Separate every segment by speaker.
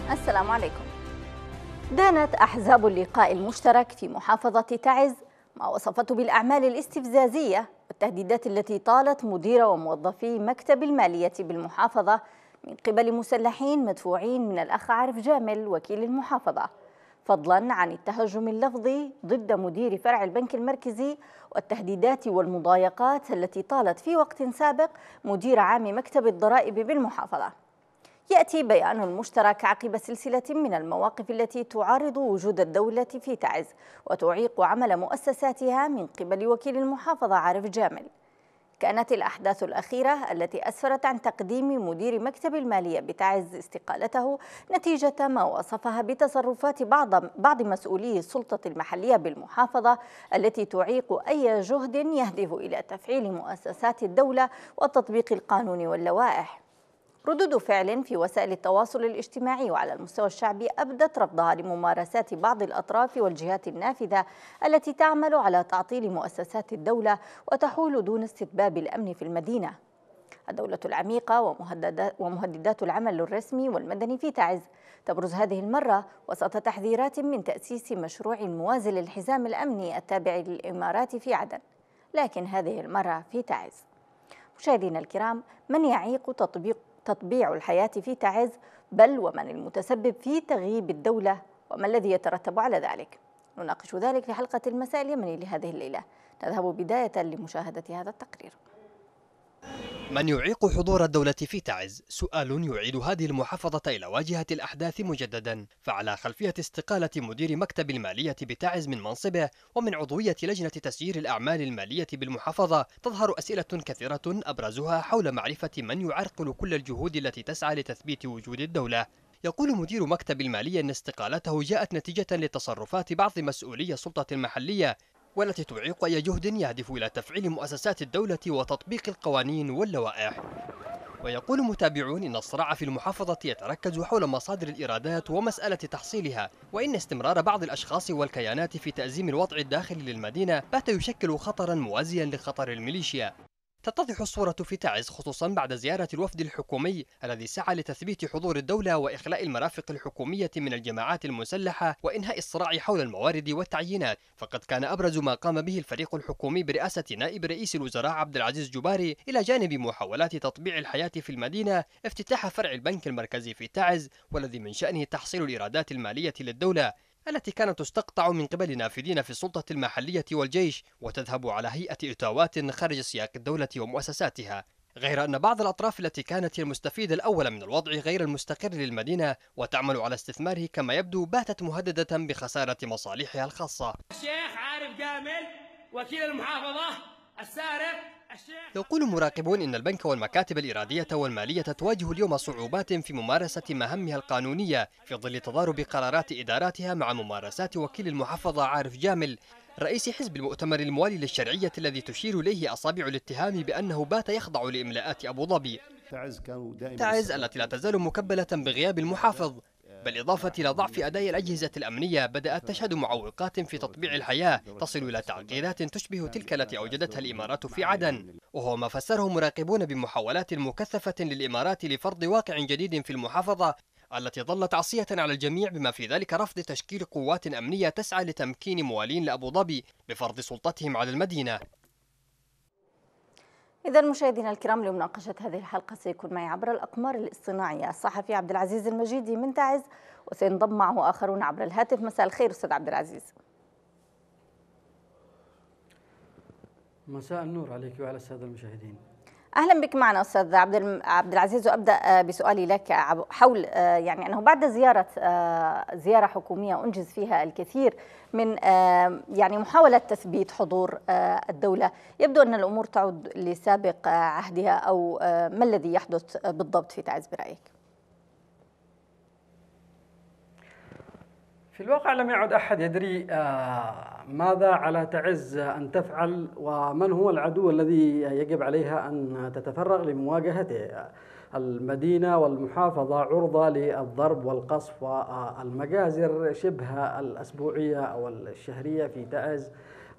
Speaker 1: السلام عليكم. دانت أحزاب اللقاء المشترك في محافظة تعز ما وصفته بالأعمال الاستفزازية والتهديدات التي طالت مدير وموظفي مكتب المالية بالمحافظة من قبل مسلحين مدفوعين من الأخ عارف جامل وكيل المحافظة، فضلا عن التهجم اللفظي ضد مدير فرع البنك المركزي والتهديدات والمضايقات التي طالت في وقت سابق مدير عام مكتب الضرائب بالمحافظة. يأتي بيان المشترك عقب سلسلة من المواقف التي تعارض وجود الدولة في تعز وتعيق عمل مؤسساتها من قبل وكيل المحافظة عارف جامل. كانت الأحداث الأخيرة التي أسفرت عن تقديم مدير مكتب المالية بتعز استقالته نتيجة ما وصفها بتصرفات بعض مسؤولي السلطة المحلية بالمحافظة التي تعيق أي جهد يهدف إلى تفعيل مؤسسات الدولة وتطبيق القانون واللوائح. ردود فعل في وسائل التواصل الاجتماعي وعلى المستوى الشعبي أبدت رفضها لممارسات بعض الأطراف والجهات النافذة التي تعمل على تعطيل مؤسسات الدولة وتحول دون استتباب الأمن في المدينة. الدولة العميقة ومهددات العمل الرسمي والمدني في تعز تبرز هذه المرة وسط تحذيرات من تأسيس مشروع موازي للحزام الأمني التابع للإمارات في عدن، لكن هذه المرة في تعز. مشاهدينا الكرام، من يعيق تطبيع الحياة في تعز، بل ومن المتسبب في تغييب الدولة وما الذي يترتب على ذلك؟ نناقش ذلك في حلقة المساء اليمني لهذه الليلة. نذهب بداية لمشاهدة هذا التقرير.
Speaker 2: من يعيق حضور الدولة في تعز؟ سؤال يعيد هذه المحافظة إلى واجهة الأحداث مجددا، فعلى خلفية استقالة مدير مكتب المالية بتعز من منصبه ومن عضوية لجنة تسيير الأعمال المالية بالمحافظة تظهر أسئلة كثيرة أبرزها حول معرفة من يعرقل كل الجهود التي تسعى لتثبيت وجود الدولة. يقول مدير مكتب المالية أن استقالته جاءت نتيجة لتصرفات بعض مسؤولي السلطة المحلية والتي تعيق أي جهد يهدف إلى تفعيل مؤسسات الدولة وتطبيق القوانين واللوائح. ويقول متابعون إن الصراع في المحافظة يتركز حول مصادر الإيرادات ومسألة تحصيلها، وإن استمرار بعض الأشخاص والكيانات في تأزيم الوضع الداخلي للمدينة بات يشكل خطرا موازيا لخطر الميليشيا. تتضح الصورة في تعز خصوصا بعد زيارة الوفد الحكومي الذي سعى لتثبيت حضور الدولة وإخلاء المرافق الحكومية من الجماعات المسلحة وإنهاء الصراع حول الموارد والتعيينات. فقد كان أبرز ما قام به الفريق الحكومي برئاسة نائب رئيس الوزراء عبد العزيز جباري إلى جانب محاولات تطبيع الحياة في المدينة افتتاح فرع البنك المركزي في تعز، والذي من شأنه تحصيل الإيرادات المالية للدولة التي كانت تستقطع من قبل نافذين في السلطة المحلية والجيش وتذهب على هيئة إتاوات خارج سياق الدولة ومؤسساتها. غير أن بعض الأطراف التي كانت هي المستفيدة الأول من الوضع غير المستقر للمدينة وتعمل على استثماره كما يبدو باتت مهددة بخسارة مصالحها الخاصة.
Speaker 3: الشيخ عارف جامل وكيل المحافظة السارق.
Speaker 2: يقول مراقبون إن البنك والمكاتب الإرادية والمالية تواجه اليوم صعوبات في ممارسة مهامها القانونية في ظل تضارب قرارات إداراتها مع ممارسات وكيل المحافظة عارف جامل رئيس حزب المؤتمر الموالي للشرعية الذي تشير إليه أصابع الاتهام بأنه بات يخضع لإملاءات أبو ظبي. تعز التي لا تزال مكبلة بغياب المحافظ، بالإضافة إلى ضعف أداء الأجهزة الأمنية بدأت تشهد معوقات في تطبيع الحياة تصل إلى تعقيدات تشبه تلك التي أوجدتها الإمارات في عدن، وهو ما فسره مراقبون بمحاولات مكثفة للإمارات لفرض واقع جديد في المحافظة التي ظلت عصية على الجميع، بما في ذلك رفض تشكيل قوات أمنية تسعى لتمكين موالين لأبو ظبي بفرض سلطتهم على المدينة.
Speaker 1: إذا مشاهدينا الكرام، لمناقشة هذه الحلقة سيكون معي عبر الأقمار الاصطناعية الصحفي عبد العزيز المجيدي من تعز، وسينضم معه آخرون عبر الهاتف. مساء الخير أستاذ عبد العزيز.
Speaker 4: مساء النور عليك وعلى السادة المشاهدين.
Speaker 1: أهلا بك معنا أستاذ عبد العزيز، وأبدأ بسؤالي لك حول يعني أنه بعد زيارة حكومية أنجز فيها الكثير من يعني محاولة تثبيت حضور الدولة، يبدو أن الأمور تعود لسابق عهدها، أو ما الذي يحدث بالضبط في تعز برأيك؟
Speaker 4: في الواقع لم يعد أحد يدري ماذا على تعز أن تفعل ومن هو العدو الذي يجب عليها أن تتفرغ لمواجهته. المدينة والمحافظة عرضة للضرب والقصف والمجازر شبه الأسبوعية أو الشهرية في تعز.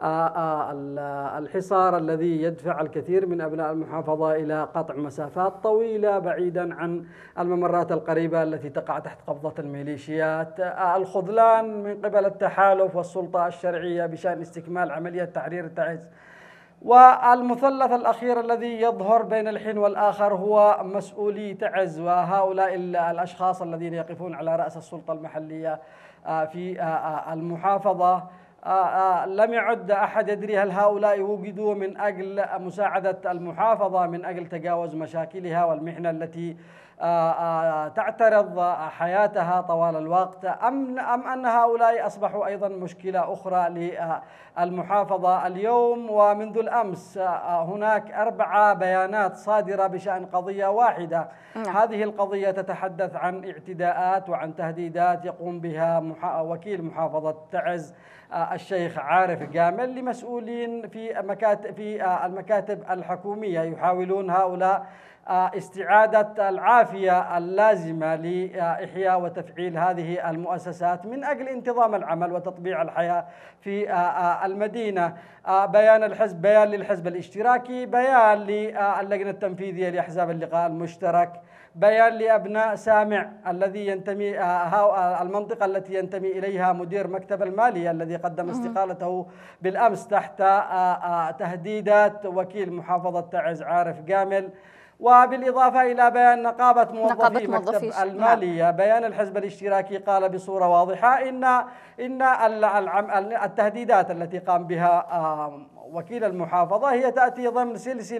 Speaker 4: الحصار الذي يدفع الكثير من أبناء المحافظة إلى قطع مسافات طويلة بعيدا عن الممرات القريبة التي تقع تحت قبضة الميليشيات، الخذلان من قبل التحالف والسلطة الشرعية بشأن استكمال عملية تحرير تعز، والمثلث الأخير الذي يظهر بين الحين والآخر هو مسؤولي تعز وهؤلاء الأشخاص الذين يقفون على رأس السلطة المحلية في المحافظة. لم يعد أحد يدري هل هؤلاء وجدوا من أجل مساعدة المحافظة من أجل تجاوز مشاكلها والمحنة التي تعترض حياتها طوال الوقت، أم أن هؤلاء أصبحوا أيضا مشكلة أخرى للمحافظة. اليوم ومنذ الأمس هناك 4 بيانات صادرة بشأن قضية واحدة. هذه القضية تتحدث عن اعتداءات وعن تهديدات يقوم بها وكيل محافظة تعز الشيخ عارف جامل لمسؤولين في المكاتب الحكومية، يحاولون هؤلاء استعادة العافية اللازمة لإحياء وتفعيل هذه المؤسسات من أجل انتظام العمل وتطبيع الحياة في المدينة. بيان للحزب الاشتراكي، بيان للجنة التنفيذية لأحزاب اللقاء المشترك، بيان لأبناء سامع الذي ينتمي المنطقة التي ينتمي إليها مدير مكتب المالية الذي قدم استقالته بالأمس تحت تهديدات وكيل محافظة تعز عارف جامل، وبالإضافة إلى بيان نقابة موظفي مكتب المالية. بيان الحزب الاشتراكي قال بصورة واضحة إن التهديدات التي قام بها وكيل المحافظة هي تأتي ضمن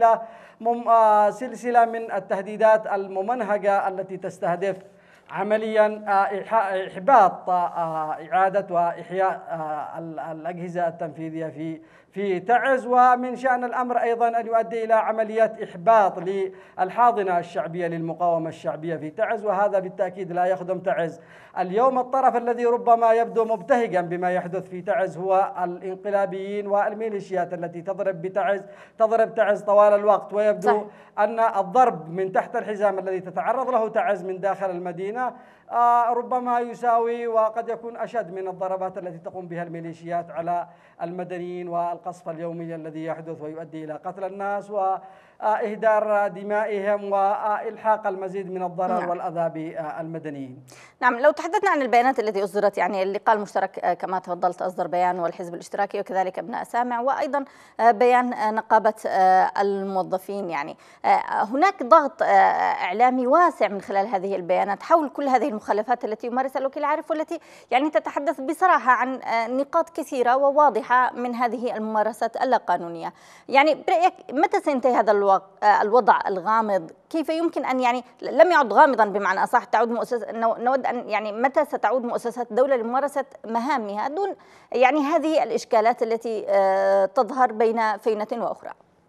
Speaker 4: سلسلة من التهديدات الممنهجة التي تستهدف عمليا إحباط إعادة وإحياء الأجهزة التنفيذية في تعز، ومن شأن الأمر أيضا أن يؤدي إلى عملية إحباط للحاضنة الشعبية للمقاومة الشعبية في تعز، وهذا بالتأكيد لا يخدم تعز. اليوم الطرف الذي ربما يبدو مبتهجا بما يحدث في تعز هو الانقلابيين والميليشيات التي تضرب تعز طوال الوقت، ويبدو أن الضرب من تحت الحزام الذي تتعرض له تعز من داخل المدينة ربما يساوي وقد يكون أشد من الضربات التي تقوم بها الميليشيات على المدنيين والقصف اليومي الذي يحدث ويؤدي إلى قتل الناس وإهدار دمائهم وإلحاق المزيد من الضرر والأذى بالمدنيين.
Speaker 1: نعم، لو تحدثنا عن البيانات التي أصدرت، يعني اللقاء المشترك كما تفضلت أصدر بيان والحزب الاشتراكي وكذلك أبناء سامع، وأيضا بيان نقابة الموظفين، يعني هناك ضغط إعلامي واسع من خلال هذه البيانات حول كل هذه المخالفات التي يمارسها الوكيل عارف، والتي يعني تتحدث بصراحة عن نقاط كثيرة وواضحة من هذه الممارسات اللا قانونية. يعني برأيك متى سينتهي هذا الوضع الغامض؟ كيف يمكن أن يعني لم يعد غامضا بمعنى أصح تعود نود أن يعني متى ستعود مؤسسات الدولة لممارسة مهامها دون يعني هذه الإشكالات التي تظهر بين فينة وأخرى؟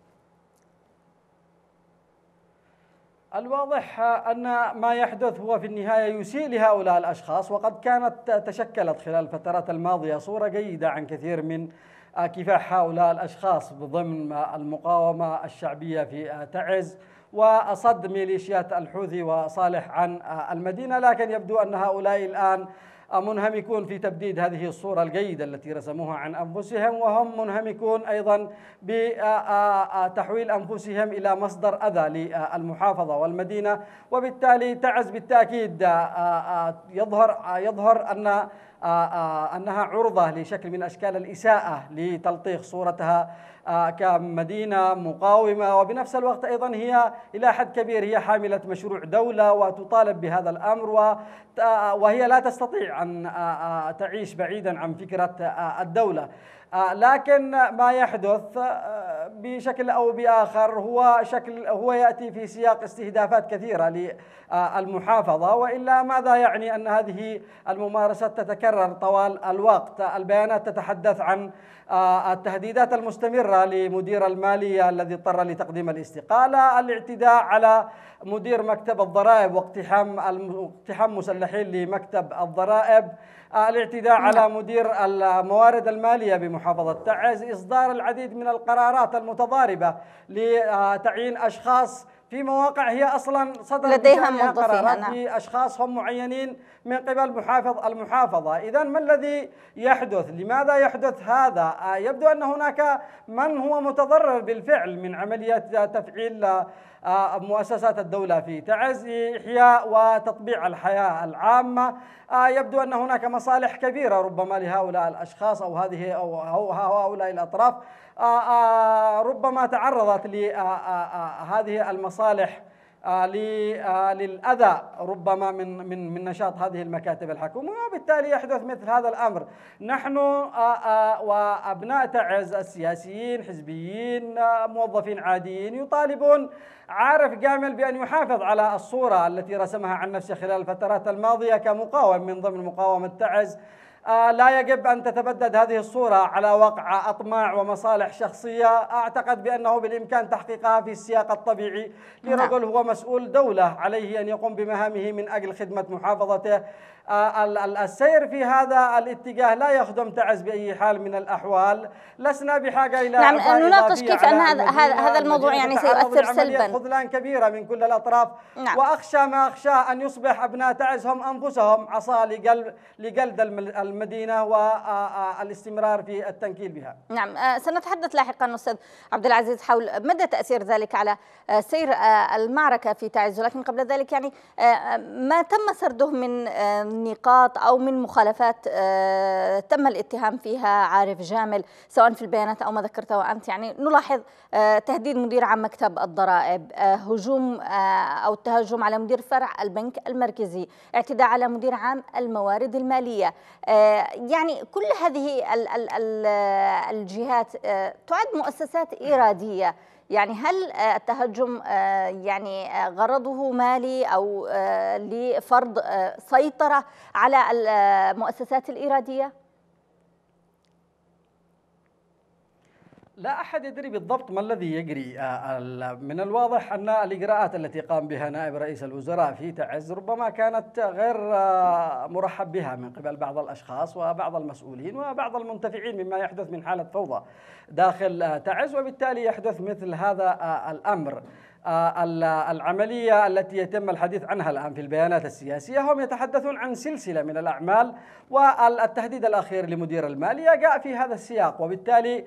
Speaker 4: الواضح أن ما يحدث هو في النهاية يسيء لهؤلاء الأشخاص، وقد كانت تشكلت خلال الفترات الماضية صورة جيدة عن كثير من كفاح هؤلاء الأشخاص ضمن المقاومة الشعبية في تعز وصد ميليشيات الحوثي وصالح عن المدينة، لكن يبدو أن هؤلاء الآن منهمكون في تبديد هذه الصورة الجيدة التي رسموها عن أنفسهم، وهم منهمكون أيضا بتحويل أنفسهم إلى مصدر أذى للمحافظة والمدينة، وبالتالي تعز بالتأكيد يظهر أنها عرضة لشكل من أشكال الإساءة لتلطيخ صورتها كمدينة مقاومة، وبنفس الوقت أيضا هي إلى حد كبير هي حاملة مشروع دولة وتطالب بهذا الأمر، وهي لا تستطيع أن تعيش بعيدا عن فكرة الدولة. لكن ما يحدث بشكل أو بآخر هو يأتي في سياق استهدافات كثيرة للمحافظة، وإلا ماذا يعني أن هذه الممارسات تتكرر طوال الوقت؟ البيانات تتحدث عن التهديدات المستمرة لمدير المالية الذي اضطر لتقديم الاستقالة، الاعتداء على مدير مكتب الضرائب واقتحام مسلحين لمكتب الضرائب، الاعتداء على مدير الموارد المالية بمحافظة تعز، إصدار العديد من القرارات المتضاربة لتعيين أشخاص في مواقع هي أصلا صدر
Speaker 1: لديها
Speaker 4: بشأنها قرارات
Speaker 1: موظفين.
Speaker 4: في أشخاص هم معينين من قبل المحافظة. إذا ما الذي يحدث؟ لماذا يحدث هذا؟ يبدو أن هناك من هو متضرر بالفعل من عملية تفعيل مؤسسات الدولة في تعز إحياء وتطبيع الحياة العامة. يبدو أن هناك مصالح كبيرة ربما لهؤلاء الأشخاص أو هؤلاء الأطراف ربما تعرضت لهذه المصالح للأذى ربما من نشاط هذه المكاتب الحكومية، وبالتالي يحدث مثل هذا الأمر. نحن وأبناء تعز السياسيين، حزبيين، موظفين عاديين، يطالبون عارف كامل بأن يحافظ على الصورة التي رسمها عن نفسه خلال الفترات الماضية كمقاوم من ضمن مقاومة تعز. لا يجب أن تتبدد هذه الصورة على وقع أطماع ومصالح شخصية. أعتقد بأنه بالإمكان تحقيقها في السياق الطبيعي لرجل هو مسؤول دولة، عليه أن يقوم بمهامه من أجل خدمة محافظته. السير في هذا الاتجاه لا يخدم تعز بأي حال من الأحوال. لسنا بحاجة إلى
Speaker 1: نعم، نناقش كيف أن هذا الموضوع يعني سيؤثر سلبا،
Speaker 4: خذلان كبيرة من كل الأطراف.
Speaker 1: نعم.
Speaker 4: وأخشى ما أخشى أن يصبح أبناء تعز هم أنفسهم عصا لجلد المدينة والاستمرار في التنكيل بها.
Speaker 1: نعم، سنتحدث لاحقا أستاذ عبد العزيز حول مدى تأثير ذلك على سير المعركة في تعز، ولكن قبل ذلك يعني ما تم سرده من نقاط أو من مخالفات تم الاتهام فيها عارف جامل سواء في البيانات أو ما ذكرته أنت. يعني نلاحظ تهديد مدير عام مكتب الضرائب، هجوم أو التهجم على مدير فرع البنك المركزي، اعتداء على مدير عام الموارد المالية. يعني كل هذه الجهات تعد مؤسسات إرادية. يعني هل التهجم يعني غرضه مالي أو لفرض سيطرة على المؤسسات الإرادية؟
Speaker 4: لا أحد يدري بالضبط ما الذي يجري. من الواضح أن الإجراءات التي قام بها نائب رئيس الوزراء في تعز ربما كانت غير مرحب بها من قبل بعض الأشخاص وبعض المسؤولين وبعض المنتفعين مما يحدث من حالة فوضى داخل تعز، وبالتالي يحدث مثل هذا الأمر. العملية التي يتم الحديث عنها الآن في البيانات السياسية هم يتحدثون عن سلسلة من الأعمال، والتهديد الأخير لمدير المالية جاء في هذا السياق. وبالتالي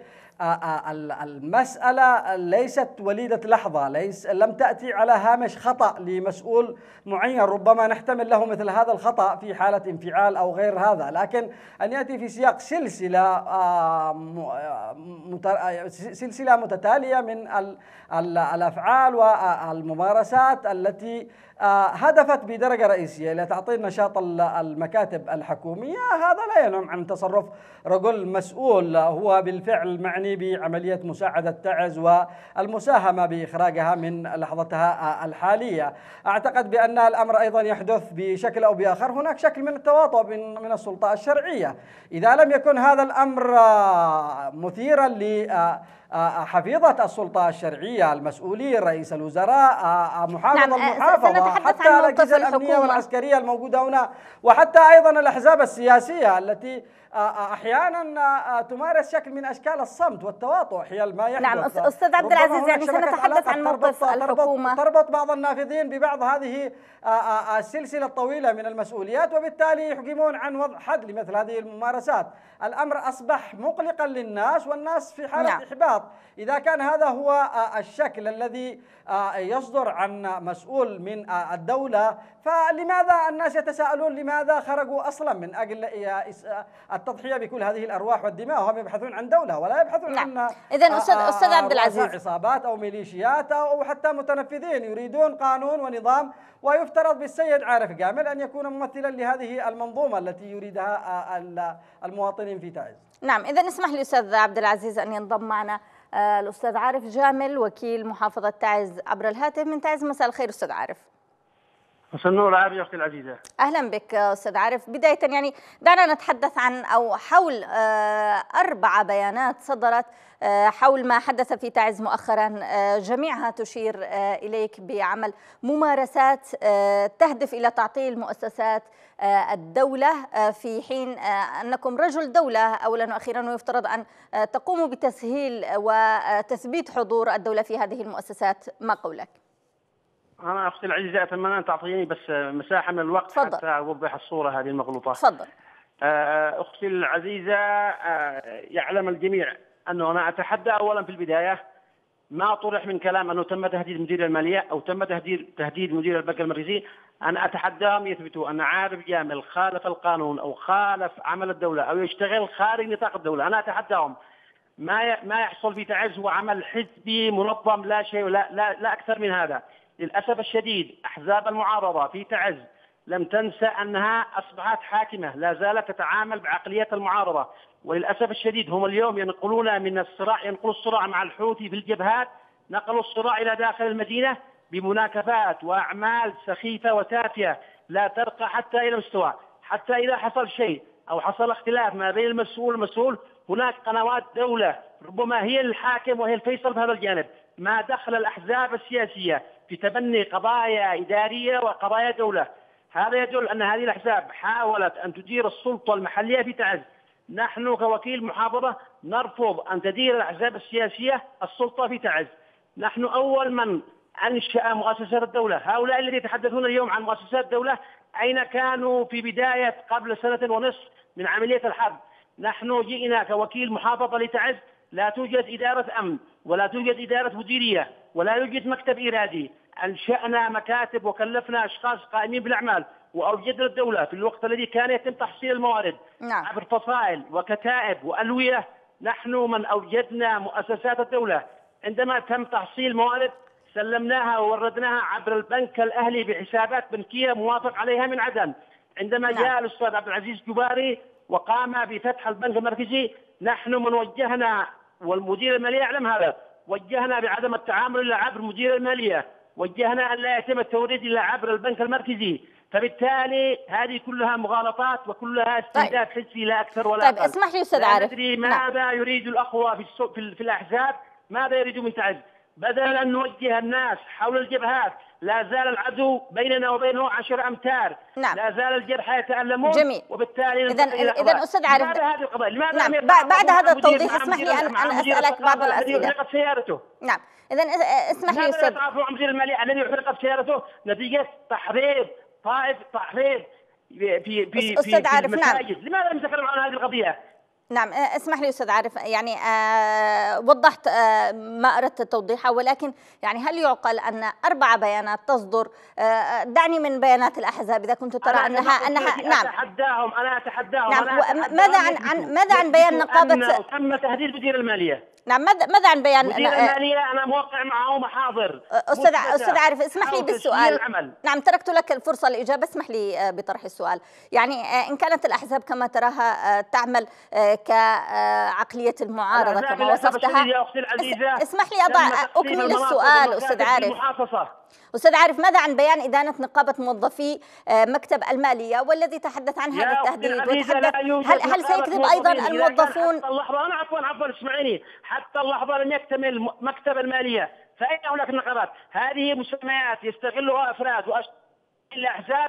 Speaker 4: المسألة ليست وليدة لحظة، لم تأتي على هامش خطأ لمسؤول معين ربما نحتمل له مثل هذا الخطأ في حالة انفعال أو غير هذا، لكن أن يأتي في سياق سلسلة متتالية من الأفعال والممارسات التي هدفت بدرجة رئيسية إلى تعطيل نشاط المكاتب الحكومية. هذا لا ينم عن تصرف رجل مسؤول هو بالفعل معني بعملية مساعدة تعز والمساهمة بإخراجها من لحظتها الحالية. أعتقد بأن الأمر أيضا يحدث بشكل أو بآخر هناك شكل من التواطؤ من السلطة الشرعية. إذا لم يكن هذا الأمر مثيرا حفيظة السلطة الشرعية، المسؤولين، رئيس الوزراء، محافظ المحافظة، حتى الأجهزة الأمنية والعسكرية الموجودة هنا، وحتى أيضا الأحزاب السياسية التي أحيانا تمارس شكل من أشكال الصمت والتواطؤ حيال ما يحدث.
Speaker 1: نعم أستاذ عبد العزيز، يعني سنتحدث عن موقف الحكومة.
Speaker 4: تربط بعض النافذين ببعض هذه السلسلة الطويلة من المسؤوليات، وبالتالي يحكمون عن وضع حد لمثل هذه الممارسات. الأمر أصبح مقلقا للناس، والناس في حالة إحباط. إذا كان هذا هو الشكل الذي يصدر عن مسؤول من الدولة، فلماذا الناس يتساءلون لماذا خرجوا أصلا من أجل التضحية بكل هذه الأرواح والدماء؟ هم يبحثون عن دولة ولا يبحثون عن
Speaker 1: إذن أستاذ عبد العزيز،
Speaker 4: عصابات أو ميليشيات أو حتى متنفذين. يريدون قانون ونظام، ويفترض بالسيد عارف كامل أن يكون ممثلا لهذه المنظومة التي يريدها المواطنين في تعز.
Speaker 1: نعم، إذن اسمح لي أستاذ عبد العزيز أن ينضم معنا الأستاذ عارف جامل وكيل محافظة تعز عبر الهاتف من تعز. مساء الخير أستاذ عارف.
Speaker 5: مساء النور عارف يا أختي العزيزة.
Speaker 1: أهلا بك أستاذ عارف. بداية يعني دعنا نتحدث عن أو حول 4 بيانات صدرت حول ما حدث في تعز مؤخرا، جميعها تشير إليك بعمل ممارسات تهدف إلى تعطيل مؤسسات الدولة، في حين أنكم رجل دولة أولا وأخيرا، ويفترض أن تقوموا بتسهيل وتثبيت حضور الدولة في هذه المؤسسات. ما قولك؟
Speaker 5: أنا أختي العزيزة أتمنى أن تعطيني بس مساحة من الوقت
Speaker 1: تفضل.
Speaker 5: حتى أوضح الصورة هذه المغلوطة.
Speaker 1: تفضل.
Speaker 5: أختي العزيزة، يعلم الجميع أنه أنا أتحدى أولا في البداية ما طرح من كلام أنه تم تهديد مدير المالية أو تم تهديد مدير البنك المركزي. أنا أتحداهم يثبتوا أن عارف جامل خالف القانون أو خالف عمل الدولة أو يشتغل خارج نطاق الدولة. أنا أتحداهم. ما يحصل في تعز هو عمل حزبي منظم، لا شيء لا أكثر من هذا. للأسف الشديد أحزاب المعارضة في تعز لم تنسى أنها أصبحت حاكمة، لا زالت تتعامل بعقلية المعارضة. وللأسف الشديد هم اليوم ينقلون من الصراع، ينقلوا الصراع مع الحوثي في الجبهات، نقلوا الصراع إلى داخل المدينة بمناكفات وأعمال سخيفة وتافهة لا ترقى حتى إلى مستوى. حتى إذا حصل شيء أو حصل اختلاف ما بين المسؤول والمسؤول، هناك قنوات دولة ربما هي الحاكم وهي الفيصل في هذا الجانب. ما دخل الأحزاب السياسية في تبني قضايا إدارية وقضايا دولة. هذا يدل أن هذه الأحزاب حاولت أن تدير السلطة المحلية في تعز. نحن كوكيل محافظة نرفض أن تدير الأحزاب السياسية السلطة في تعز. نحن أول من أنشأ مؤسسات الدولة. هؤلاء الذين يتحدثون اليوم عن مؤسسات الدولة أين كانوا في بداية قبل سنة ونصف من عملية الحرب؟ نحن جئنا كوكيل محافظة لتعز، لا توجد إدارة أمن ولا توجد إدارة مديرية ولا يوجد مكتب إرادي. أنشأنا مكاتب وكلفنا أشخاص قائمين بالأعمال وأوجدنا الدولة في الوقت الذي كان يتم تحصيل الموارد عبر فصائل وكتائب وألوية. نحن من أوجدنا مؤسسات الدولة. عندما تم تحصيل موارد سلمناها ووردناها عبر البنك الأهلي بحسابات بنكية موافق عليها من عدن. عندما جاء الأستاذ عبد العزيز جباري وقام بفتح البنك المركزي، نحن من وجهنا والمدير المالية يعلم هذا، وجهنا بعدم التعامل إلا عبر مدير المالية، وجهنا أن لا يتم التوريد إلا عبر البنك المركزي. فبالتالي هذه كلها مغالطات وكلها استهداف حزبي لا أكثر ولا أقل.
Speaker 1: اسمح لي أستاذ عارف.
Speaker 5: ندري ماذا يريد الأخوة في الأحزاب، ماذا يريدوا من تعز. بدل أن نوجه الناس حول الجبهات، لا زال العدو بيننا وبينه 10 أمتار. لا زال الجرحى يتألمون.
Speaker 1: جميل.
Speaker 5: وبالتالي
Speaker 1: إذا أستاذ عارف،
Speaker 5: لماذا هذه القضايا؟ لماذا
Speaker 1: بعد هذا التوضيح اسمح لي أن أسألك بعض الأسئلة.
Speaker 5: يحرق سيارته.
Speaker 1: نعم. إذا اسمح لي أستاذ.
Speaker 5: ماذا تعرفون عن مدير المالية الذي يحرق سيارته نتيجة تحريض في
Speaker 1: أستاذ عارف.
Speaker 5: المساجد؟
Speaker 1: نعم.
Speaker 5: لماذا لم تتكلم عن هذه القضية؟
Speaker 1: نعم، اسمح لي أستاذ عارف، يعني وضحت ما أردت توضيحه، ولكن يعني هل يعقل أن 4 بيانات تصدر؟ دعني من بيانات الأحزاب إذا كنت ترى أنها نعم.
Speaker 5: أنا أتحداهم.
Speaker 1: نعم. ماذا عن بيان نقابة؟
Speaker 5: تم تهديد مدير المالية.
Speaker 1: نعم. ماذا عن بيان
Speaker 5: مدير المالية؟ أنا موقع معه محاضر.
Speaker 1: أستاذ عارف، اسمح لي بالسؤال. نعم، تركت لك الفرصة للإجابة، اسمح لي بطرح السؤال. يعني إن كانت الأحزاب كما تراها تعمل كعقلية المعارضة كما وصفتها، اسمح لي أكمل السؤال. أستاذ عارف، ماذا عن بيان إدانة نقابة موظفي مكتب المالية والذي تحدث عن هذا التهديد وتحدث هل سيكذب أيضا الموظفون؟
Speaker 5: عفوا اسمعيني، حتى اللحظة لم يكتمل مكتب المالية فأين هناك نقابات؟ هذه مسميات يستغلها أفراد والأحزاب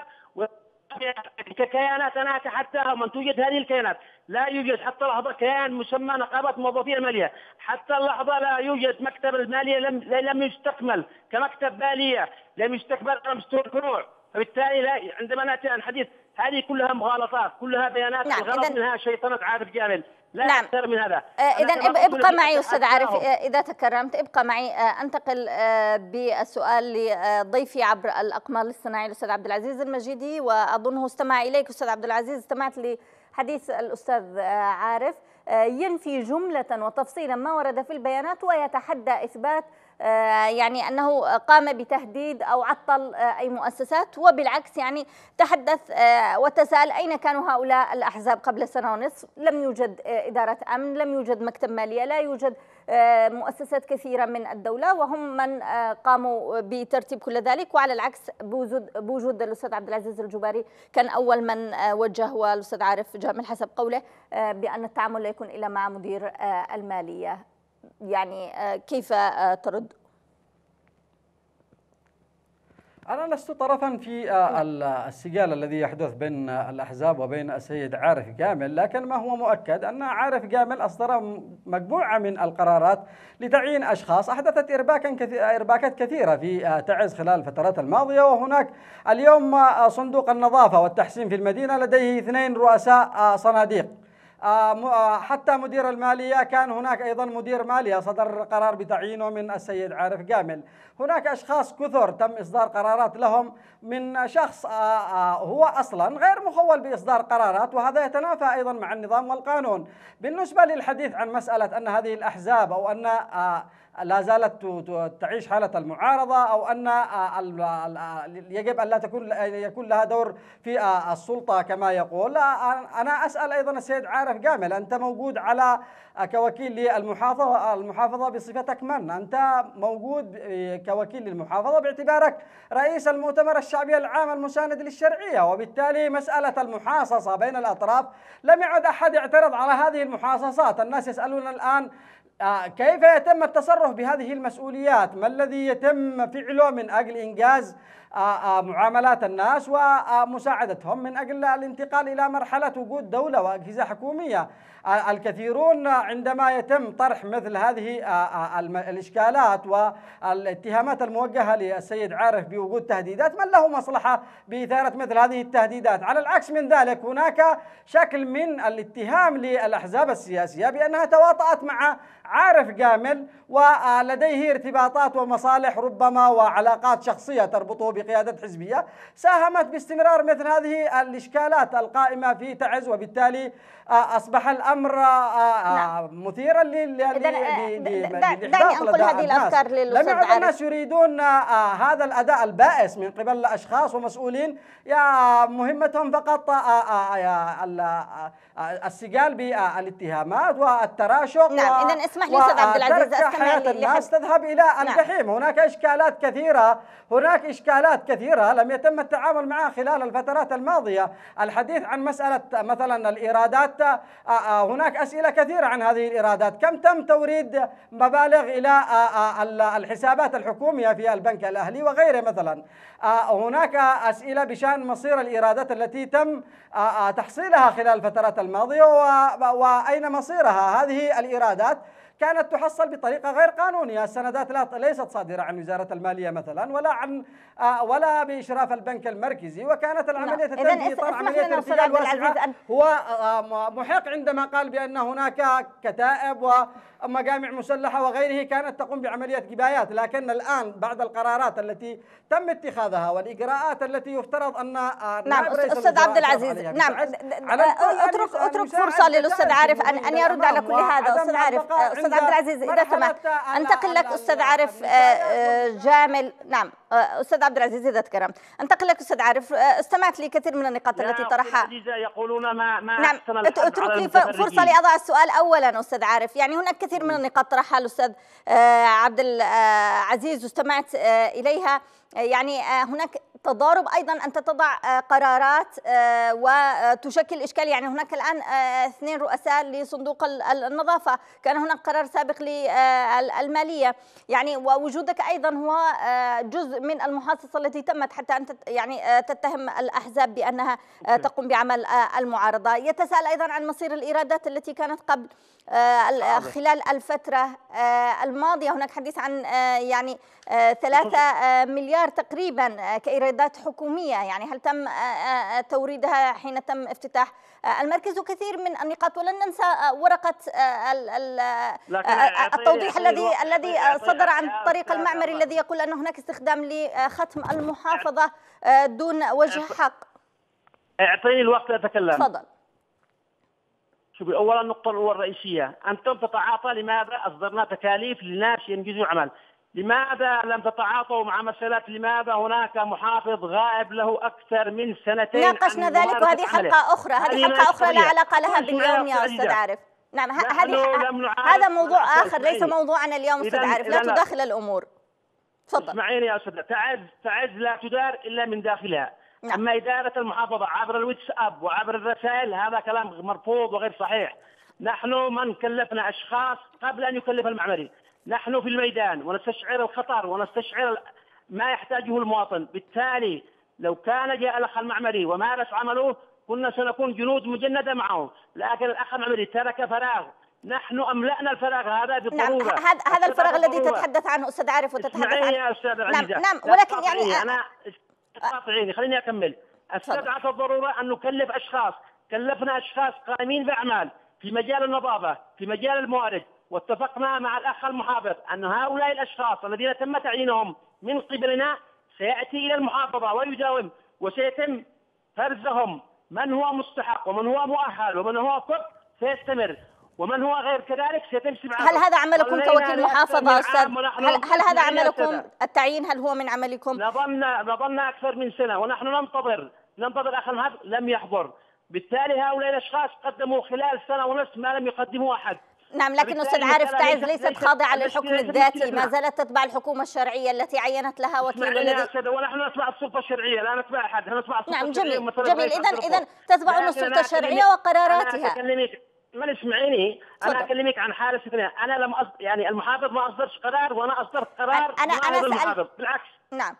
Speaker 5: ككيانات. أنا أتحداهم أن توجد هذه الكيانات. لا يوجد حتى لحظة كيان مسمى نقابة موظفي المالية. حتى اللحظة لا يوجد مكتب المالية، لم يستكمل كمكتب مالية، لم يستكمل كمستور كنوع. فبالتالي عندما نأتي عن حديث هذه كلها مغالطات، كلها بيانات.
Speaker 1: نعم.
Speaker 5: الغرض منها شيطنة عارف جامل، لا
Speaker 1: نعم.
Speaker 5: أكثر من هذا.
Speaker 1: إذا ابقى معي أستاذ عارف، إذا تكرمت ابقى معي. أنتقل بالسؤال لضيفي عبر الأقمار الاصطناعي الأستاذ عبد العزيز المجيدي، وأظنه استمع إليك أستاذ عبد العزيز. استمعت لحديث الأستاذ عارف ينفي جملة وتفصيلا ما ورد في البيانات ويتحدى إثبات يعني أنه قام بتهديد أو عطل أي مؤسسات، وبالعكس يعني تحدث وتساءل أين كانوا هؤلاء الأحزاب قبل سنة ونصف. لم يوجد إدارة أمن، لم يوجد مكتب مالية، لا يوجد مؤسسات كثيرة من الدولة، وهم من قاموا بترتيب كل ذلك. وعلى العكس بوجود الأستاذ عبد العزيز الجباري كان أول من وجه، والأستاذ عارف جامل حسب قوله بأن التعامل لا يكون إلا مع مدير المالية. يعني كيف ترد؟
Speaker 4: أنا لست طرفا في السجال الذي يحدث بين الأحزاب وبين السيد عارف كامل، لكن ما هو مؤكد أن عارف كامل أصدر مجموعة من القرارات لتعيين أشخاص أحدثت إرباكات كثيرة في تعز خلال الفترات الماضية. وهناك اليوم صندوق النظافة والتحسين في المدينة لديه 2 رؤساء صناديق. حتى مدير المالية كان هناك أيضا مدير مالية صدر قرار بتعيينه من السيد عارف كامل. هناك أشخاص كثر تم إصدار قرارات لهم من شخص هو أصلا غير مخول بإصدار قرارات، وهذا يتنافى أيضا مع النظام والقانون. بالنسبة للحديث عن مسألة أن هذه الأحزاب أو أن لا زالت تعيش حالة المعارضة أو أن يجب أن لا يكون لها دور في السلطة كما يقول، أنا أسأل أيضا السيد عارف كامل، أنت موجود على كوكيل للمحافظة بصفتك من؟ أنت موجود كوكيل للمحافظة باعتبارك رئيس المؤتمر الشعبي العام المساند للشرعية، وبالتالي مسألة المحاصصة بين الأطراف لم يعد أحد يعترض على هذه المحاصصات. الناس يسألون الآن كيف يتم التصرف بهذه المسؤوليات؟ ما الذي يتم فعله من أجل إنجاز معاملات الناس ومساعدتهم من أجل الانتقال إلى مرحلة وجود دولة وأجهزة حكومية؟ الكثيرون عندما يتم طرح مثل هذه الإشكالات والاتهامات الموجهة للسيد عارف بوجود تهديدات، من له مصلحة بإثارة مثل هذه التهديدات؟ على العكس من ذلك هناك شكل من الاتهام للأحزاب السياسية بأنها تواطأت مع عارف كامل ولديه ارتباطات ومصالح ربما وعلاقات شخصية تربطه بقيادة حزبية ساهمت باستمرار مثل هذه الإشكالات القائمة في تعز، وبالتالي أصبح الأمر مثيرا
Speaker 1: دعني أنقل هذه الأفكار للأستاذ
Speaker 4: لم يعد الناس يريدون هذا الأداء البائس من قبل أشخاص ومسؤولين مهمتهم فقط السجال بالاتهامات والتراشق.
Speaker 1: نعم، إذن اسمح لي أستاذ عبد العزيز
Speaker 4: حياة الناس تذهب إلى الجحيم. هناك إشكالات كثيرة لم يتم التعامل معها خلال الفترات الماضية. الحديث عن مسألة مثلا الإيرادات، هناك أسئلة كثيرة عن هذه الإيرادات. كم تم توريد مبالغ إلى الحسابات الحكومية في البنك الأهلي وغيره مثلا؟ هناك أسئلة بشأن مصير الإيرادات التي تم تحصيلها خلال الفترات الماضية وأين مصيرها. هذه الإيرادات كانت تحصل بطريقة غير قانونية، السندات ليست صادرة عن وزارة المالية مثلا ولا بإشراف البنك المركزي، وكانت العملية تتم في إطار عملية ارتجال واسعة. هو محق عندما قال بأن هناك كتائب ومجامع مسلحة وغيره كانت تقوم بعملية جبايات، لكن الآن بعد القرارات التي تم اتخاذها والإجراءات التي يفترض أن
Speaker 1: نعم أستاذ عبد العزيز، نعم اترك فرصة للأستاذ عارف أن يرد على كل هذا. أستاذ عارف، أستاذ عبد العزيز إذا سمحت أنتقل لك أستاذ عارف جامل. نعم أستاذ عبد العزيز إذا تكرمت أنتقل لك أستاذ عارف. استمعت لكثير من النقاط التي طرحها.
Speaker 5: يقولون ما
Speaker 1: نعم اترك لي فرصة لأضع السؤال أولا أستاذ عارف. يعني هناك كثير من النقاط طرحها الأستاذ عبد العزيز واستمعت إليها. يعني هناك تضارب أيضا، أنت تضع قرارات وتشكل إشكال. يعني هناك الآن 2 رؤساء لصندوق النظافة، كان هناك قرار سابق للمالية، يعني ووجودك أيضا هو جزء من المحاصصة التي تمت حتى أنت يعني تتهم الأحزاب بأنها تقوم بعمل المعارضة. يتساءل أيضا عن مصير الإيرادات التي كانت قبل خلال الفترة الماضية. هناك حديث عن يعني 3 مليار تقريبا كإيرادات حكومية، يعني هل تم توريدها حين تم افتتاح المركز؟ وكثير من النقاط، ولن ننسى ورقة التوضيح الذي صدر عن طريق المعمري الذي يقول أن هناك استخدام لختم المحافظة دون وجه حق.
Speaker 5: اعطيني الوقت أتكلم.
Speaker 1: تفضل.
Speaker 5: شوفي، أولا النقطة الأولى الرئيسية، أنتم تتعاطى لماذا أصدرنا تكاليف للناس ينجزوا عمل؟ لماذا لم تتعاطوا مع مسألة لماذا هناك محافظ غائب له أكثر من 2
Speaker 1: ناقشنا ذلك وهذه حلقة أخرى، هذه حلقة أخرى لا علاقة لها باليوم يا أستاذ عارف. نعم هذا موضوع آخر ليس موضوعنا اليوم أستاذ عارف، لا تداخل الأمور. تفضل.
Speaker 5: اسمعيني يا أستاذ، تعز لا تدار إلا من داخلها. نعم. أما إدارة المحافظة عبر الواتساب وعبر الرسائل هذا كلام مرفوض وغير صحيح. نحن من كلفنا أشخاص قبل أن يكلف المعمري، نحن في الميدان ونستشعر الخطر ونستشعر ما يحتاجه المواطن. بالتالي لو كان جاء الأخ المعمري ومارس عمله كنا سنكون جنود مجندة معه، لكن الأخ المعمري ترك فراغ، نحن أملأنا الفراغ هذا بالضرورة.
Speaker 1: نعم، هذا الفراغ الذي تتحدث عنه أستاذ عارف وتتحدث عنه
Speaker 5: يا أستاذ
Speaker 1: نعم
Speaker 5: عزيزة.
Speaker 1: نعم، ولكن يعني
Speaker 5: أنا قاطعيني خليني أكمل. استدعت الضرورة أن نكلف أشخاص، كلفنا أشخاص قائمين بأعمال في مجال النظافة، في مجال الموارد، واتفقنا مع الأخ المحافظ أن هؤلاء الأشخاص الذين تم تعيينهم من قبلنا سيأتي إلى المحافظة ويداوم، وسيتم فرزهم من هو مستحق ومن هو مؤهل ومن هو كفء سيستمر، ومن هو غير كذلك سيتم استبعاده.
Speaker 1: هل هذا عملكم كوكيل محافظة أستاذ؟ هل هذا عملكم التعيين؟ هل هو من عملكم؟
Speaker 5: نظلنا أكثر من سنة ونحن ننتظر أخ المحافظ لم يحضر. بالتالي هؤلاء الأشخاص قدموا خلال سنة ونصف ما لم يقدموا أحد.
Speaker 1: نعم، لكن أستاذ عارف تعز ليست خاضعة للحكم الذاتي، ما زالت تتبع الحكومة الشرعية التي عينت لها وكيل والذي
Speaker 5: ونحن نتبع السلطة الشرعية، لا نتبع أحد، نتبع السلطة
Speaker 1: نعم
Speaker 5: الشرعية.
Speaker 1: جميل. إذا تتبعون السلطة الشرعية وقراراتها.
Speaker 5: ما اسمعيني، أنا أكلمك عن حالة استثنائية. أنا لم يعني المحافظ ما أصدرش قرار وأنا أصدرت قرار
Speaker 1: أنا
Speaker 5: المحافظ، بالعكس.
Speaker 1: نعم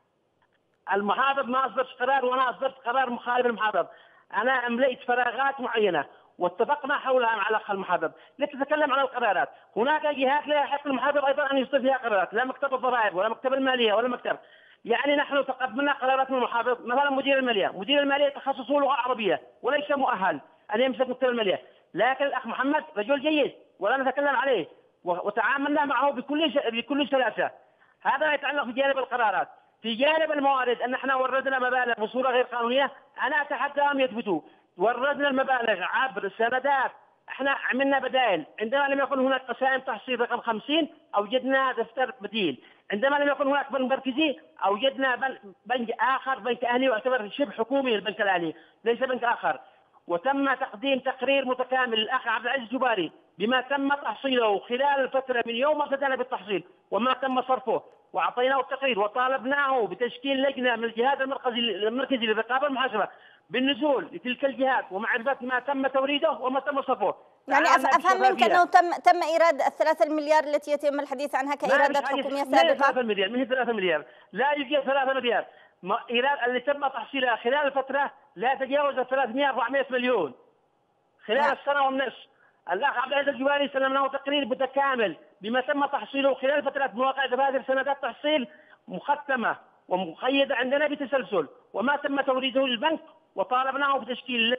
Speaker 5: المحافظ ما أصدرش قرار وأنا أصدرت قرار مخالف المحافظ. أنا أمليت فراغات معينة واتفقنا حولها مع الأخ المحافظ. لتتكلم عن القرارات، هناك جهات لا يحق المحافظ أيضا أن يصدر فيها قرارات، لا مكتب الضرائب ولا مكتب المالية ولا مكتب. يعني نحن تقبلنا قرارات من المحافظ، مثلا مدير المالية تخصصه لغة عربية وليس مؤهل أن يمسك مكتب المالية، لكن الأخ محمد رجل جيد ولا نتكلم عليه وتعاملنا معه بكل سلاسة. هذا يتعلق بجانب القرارات. في جانب الموارد أن احنا وردنا مبالغ بصورة غير قانونية، أنا أتحدى أن يثبتوا. وردنا المبالغ عبر سندات، احنا عملنا بدائل. عندما لم يكن هناك قسائم تحصيل رقم 50 أوجدنا دفتر بديل. عندما لم يكن هناك بنك مركزي أوجدنا بنك آخر، بنك أهلي، يعتبر شبه حكومي البنك الأهلي ليس بنك آخر. وتم تقديم تقرير متكامل للأخ عبد العزيز الجباري بما تم تحصيله خلال الفترة من يوم ما ابتدأنا بالتحصيل وما تم صرفه، وأعطيناه التقرير وطالبناه بتشكيل لجنة من الجهاز المركزي للرقابة والمحاسبة بالنزول لتلك الجهات ومعرفة ما تم توريده وما تم صرفه.
Speaker 1: يعني أفهم منك أنه تم إيراد ال3 مليار التي يتم الحديث عنها كإيرادات حكومية سابقة.
Speaker 5: 3 مليار، من 3 مليار، لا يوجد 3 مليار. إيراد اللي تم تحصيلها خلال الفترة لا تجاوز 300-400 مليون خلال السنة والنصف. الأخ عبد العزيز الجباري سلمناه تقرير متكامل بما تم تحصيله خلال فترة مواقع دفاتر سندات تحصيل مختمة ومقيدة عندنا بتسلسل وما تم توريده للبنك، وطالبناه بتشكيل.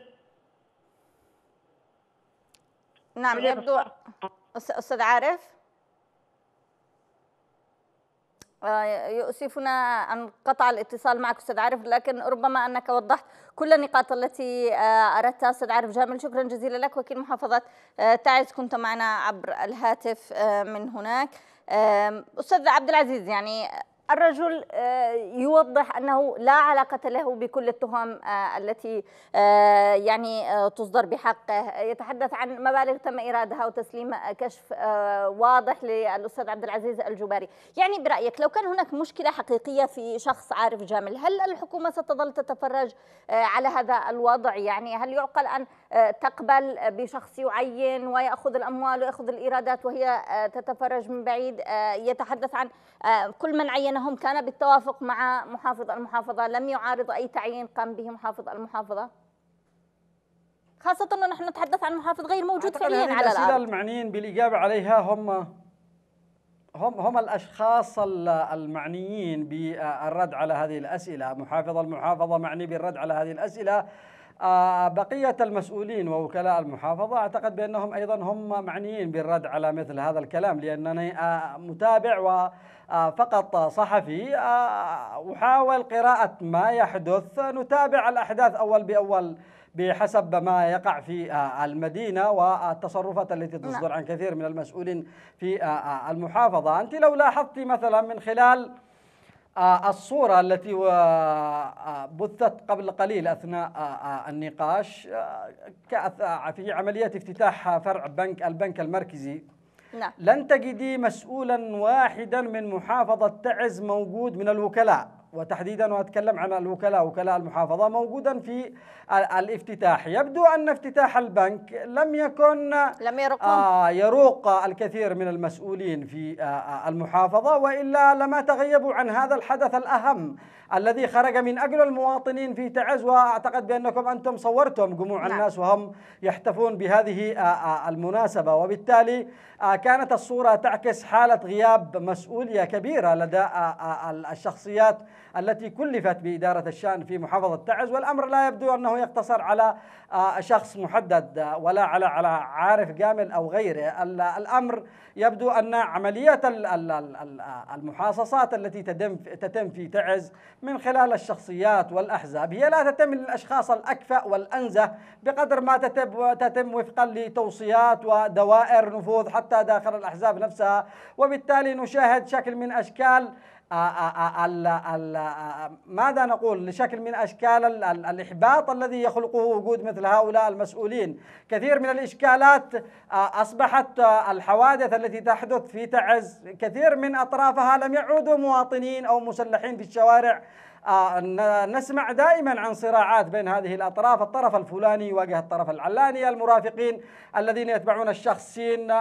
Speaker 1: نعم، يبدو أستاذ عارف يؤسفنا أن قطع الاتصال معك أستاذ عارف، لكن ربما أنك وضحت كل النقاط التي أردتها. أستاذ عارف جامل، شكرا جزيلا لك، وكيل محافظة تعز، كنت معنا عبر الهاتف من هناك. أستاذ عبد العزيز، يعني الرجل يوضح أنه لا علاقة له بكل التهم التي يعني تصدر بحقه، يتحدث عن مبالغ تم إيرادها وتسليم كشف واضح للأستاذ عبد العزيز الجباري. يعني برأيك لو كان هناك مشكلة حقيقية في شخص عارف جامل، هل الحكومة ستظل تتفرج على هذا الوضع؟ يعني هل يعقل أن تقبل بشخص يعين ويأخذ الأموال ويأخذ الإيرادات وهي تتفرج من بعيد؟ يتحدث عن كل من عينهم كان بالتوافق مع محافظ المحافظة، لم يعارض أي تعيين قام به محافظ المحافظة، خاصة أنه نحن نتحدث عن محافظ غير موجود فعليا على الأرض.
Speaker 4: الأسئلة المعنيين بالإجابة عليها هم الأشخاص المعنيين بالرد على هذه الأسئلة. محافظ المحافظة معني بالرد على هذه الأسئلة. بقية المسؤولين ووكلاء المحافظة أعتقد بأنهم أيضا هم معنيين بالرد على مثل هذا الكلام، لأنني متابع وفقط صحفي أحاول قراءة ما يحدث، نتابع الأحداث أول بأول بحسب ما يقع في المدينة والتصرفات التي تصدر عن كثير من المسؤولين في المحافظة. أنت لو لاحظت مثلا من خلال الصورة التي بثت قبل قليل أثناء النقاش في عملية افتتاح فرع البنك المركزي، لن تجدي مسؤولا واحدا من محافظة تعز موجود من الوكلاء. وتحديدا وأتكلم عن الوكلاء وكلاء المحافظة موجودا في الافتتاح. يبدو أن افتتاح البنك لم يروق الكثير من المسؤولين في المحافظة، وإلا لما تغيبوا عن هذا الحدث الأهم الذي خرج من أجل المواطنين في تعز. وأعتقد بأنكم أنتم صورتم جموع الناس وهم يحتفون بهذه المناسبة، وبالتالي كانت الصورة تعكس حالة غياب مسؤولية كبيرة لدى الشخصيات التي كلفت بإدارة الشأن في محافظة تعز. والأمر لا يبدو أنه يقتصر على شخص محدد ولا على عارف جامل أو غيره. الأمر يبدو أن عملية المحاصصات التي تتم في تعز من خلال الشخصيات والأحزاب هي لا تتم للأشخاص الأكفأ والأنزه بقدر ما تتم وفقا لتوصيات ودوائر نفوذ حتى داخل الأحزاب نفسها. وبالتالي نشاهد شكل من أشكال ماذا نقول لشكل من أشكال الإحباط الذي يخلقه وجود مثل هؤلاء المسؤولين. كثير من الإشكالات أصبحت الحوادث التي تحدث في تعز كثير من أطرافها لم يعودوا مواطنين أو مسلحين في الشوارع. نسمع دائما عن صراعات بين هذه الأطراف، الطرف الفلاني يواجه الطرف العلاني، المرافقين الذين يتبعون الشخص سين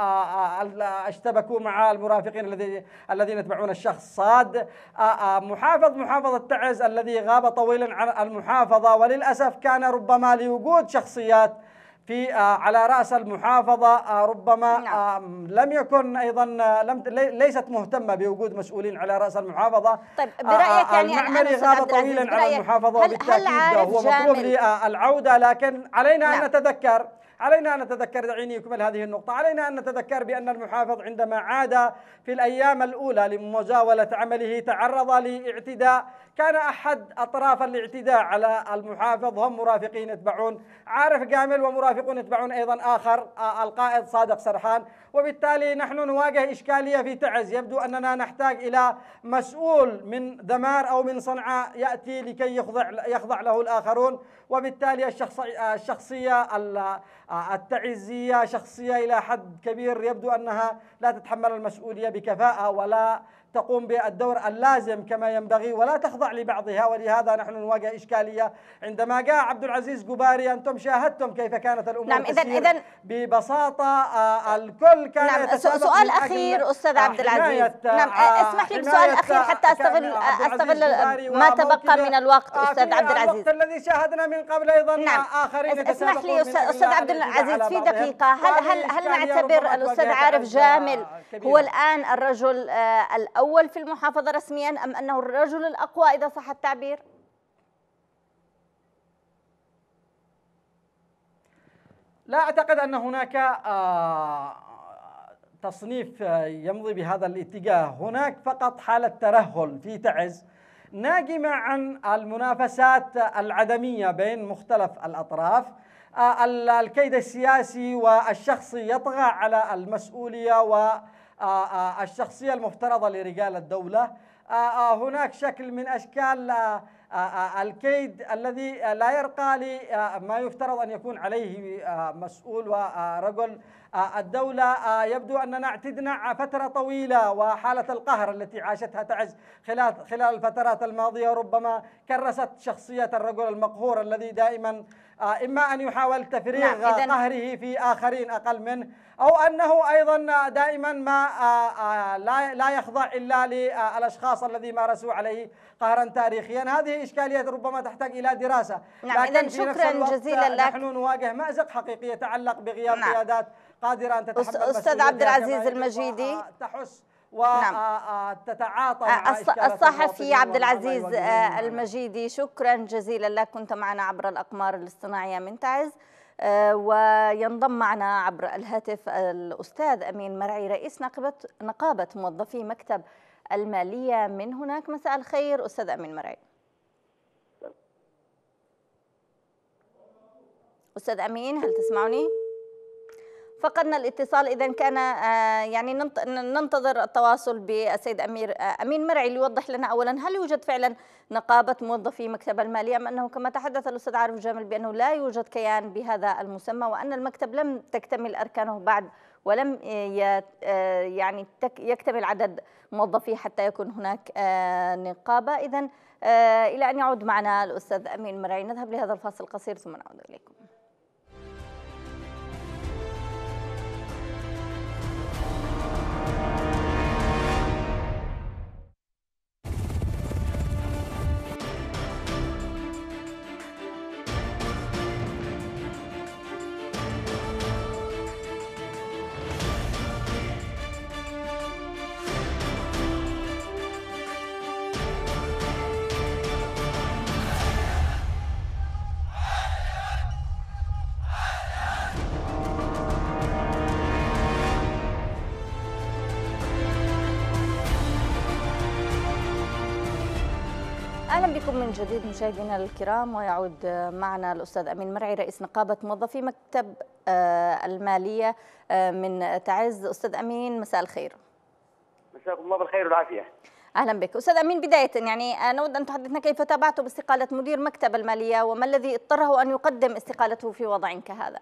Speaker 4: اشتبكوا مع المرافقين الذين يتبعون الشخص صاد. محافظة تعز الذي غاب طويلا عن المحافظة وللأسف كان ربما لوجود شخصيات في على رأس المحافظة ربما لم يكن أيضا ليست مهتمة بوجود مسؤولين على رأس المحافظة.
Speaker 1: طيب برأيك يعني
Speaker 4: المعمري غاب طويلا على المحافظة وبالتأكيد هو مطلوب للعودة، لكن علينا أن نتذكر دعيني أكمل هذه النقطة. علينا أن نتذكر بأن المحافظ عندما عاد في الأيام الأولى لمزاولة عمله تعرض لاعتداء. كان أحد أطراف الاعتداء على المحافظ هم مرافقين يتبعون عارف جامل ومرافقون يتبعون أيضا آخر القائد صادق سرحان. وبالتالي نحن نواجه إشكالية في تعز. يبدو أننا نحتاج إلى مسؤول من ذمار أو من صنعاء يأتي لكي يخضع له الآخرون. وبالتالي الشخصية التعزية شخصية إلى حد كبير يبدو أنها لا تتحمل المسؤولية بكفاءة ولا تقوم بالدور اللازم كما ينبغي ولا تخضع لبعضها. ولهذا نحن نواجه إشكالية. عندما جاء عبد العزيز جباري أنتم شاهدتم كيف كانت الأمور تسير ببساطة. الكل كان يتسابق.
Speaker 1: سؤال أخير أستاذ عبد العزيز. اسمح لي بسؤال أخير حتى أستغل ما تبقى من الوقت أستاذ عبد العزيز.
Speaker 4: الوقت الذي شاهدنا من قبل أيضا آخرين يتسابقون.
Speaker 1: اسمح لي أستاذ عبد العزيز في دقيقة. هل نعتبر الأستاذ عارف جامل هو الآن الرجل الأول في المحافظة رسميا أم أنه الرجل الأقوى إذا صح التعبير؟
Speaker 4: لا أعتقد أن هناك تصنيف يمضي بهذا الاتجاه. هناك فقط حالة ترهل في تعز ناجمة عن المنافسات العدمية بين مختلف الأطراف. الكيد السياسي والشخصي يطغى على المسؤولية والشخصية المفترضة لرجال الدولة. هناك شكل من أشكال الكيد الذي لا يرقى لما يفترض أن يكون عليه مسؤول ورجل الدولة. يبدو أننا اعتدنا فترة طويلة وحالة القهر التي عاشتها تعز خلال الفترات الماضية ربما كرست شخصية الرجل المقهور الذي دائما إما أن يحاول تفريغ قهره في آخرين أقل منه أو أنه أيضا دائما ما لا يخضع إلا للأشخاص الذي مارسوا عليه قهرا تاريخيا. هذه إشكالية ربما تحتاج إلى دراسة.
Speaker 1: لكن شكرا جزيلا لك.
Speaker 4: نحن نواجه مأزق حقيقي يتعلق بغياب قيادات قادرة أن تتحمل
Speaker 1: أستاذ عبد العزيز المجيدي
Speaker 4: تحس وتتعاطى مع
Speaker 1: الصحفي عبد العزيز المجيدي. شكرا جزيلا لك. كنت معنا عبر الأقمار الاصطناعية من تعز. وينضم معنا عبر الهاتف الأستاذ أمين مرعي رئيس نقابة موظفي مكتب المالية من هناك. مساء الخير أستاذ أمين مرعي. أستاذ أمين هل تسمعني؟ فقدنا الاتصال. إذا كان يعني ننتظر التواصل بالسيد أمين مرعي ليوضح لنا أولا هل يوجد فعلا نقابة موظفي مكتب المالية، أم أنه كما تحدث الأستاذ عارف جامل بأنه لا يوجد كيان بهذا المسمى وأن المكتب لم تكتمل أركانه بعد ولم يعني يكتمل عدد موظفيه حتى يكون هناك نقابة. إذن إلى أن يعود معنا الأستاذ أمين مرعي نذهب لهذا الفاصل القصير ثم نعود إليكم. أهلا بكم من جديد مشاهدينا الكرام، ويعود معنا الأستاذ أمين مرعي رئيس نقابة موظفي مكتب المالية من تعز. أستاذ أمين مساء الخير.
Speaker 6: مساكم الله بالخير والعافية.
Speaker 1: أهلا بك أستاذ أمين. بداية يعني نود أن تحدثنا كيف تابعتوا باستقالة مدير مكتب المالية وما الذي اضطره أن يقدم استقالته في وضع كهذا؟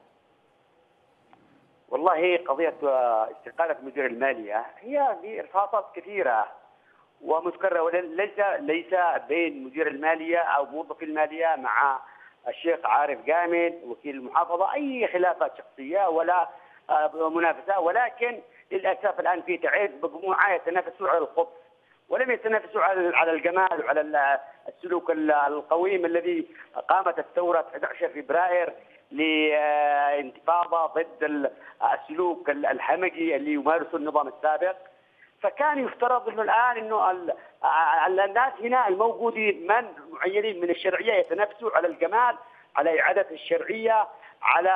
Speaker 6: والله قضية استقالة مدير المالية هي بإرهاصات كثيرة ومتكررة، ليس بين مدير المالية أو موظفي المالية مع الشيخ عارف جامل وكيل المحافظة أي خلافات شخصية ولا منافسة، ولكن للأسف الآن في تعز مجموعة يتنافسوا على الخبز ولم يتنافسوا على الجمال وعلى السلوك القويم الذي قامت الثورة 11 فبراير لانتفاضة ضد السلوك الهمجي اللي يمارسه النظام السابق. فكان يفترض انه الان انه الناس هنا الموجودين من معينين من الشرعيه يتنافسوا على الجمال، على اعاده الشرعيه، على